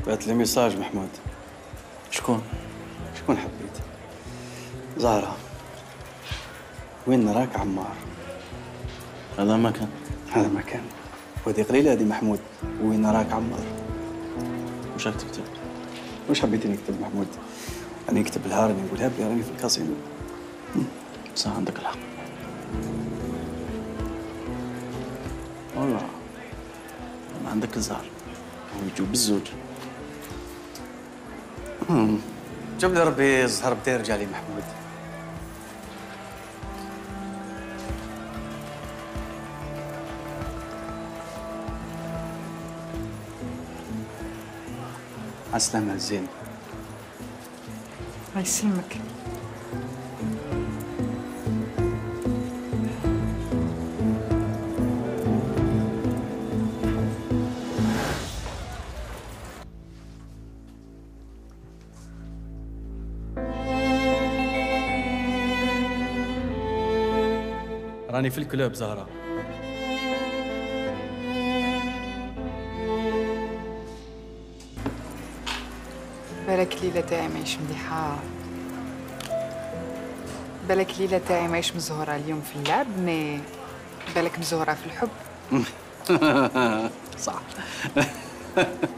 بعت لي ميساج محمود. شكون؟ شكون حبيت؟ زهرة. وين نراك عمار؟ هذا مكان. هذا مكان. ودي قليلة هذه محمود. وين نراك عمار؟ وش راك تكتب؟ وش حبيتي نكتب محمود؟ أنا نكتب الهار اللي نقولها بلي راني في الكازينو. صح، عندك الحق. والله ما عندك الزهر ويجوا بالزوج. جاب لي ربي الزهر بدا يرجع لي محمود. عالسلامة زين. الله يسلمك. راني في الكلوب زهرة. بالك الليلة تاعي ماهيش مليحة. بالك الليلة تاعي ماهيش مزهورة اليوم في اللعب، مي بالك مزهورة في الحب. صح.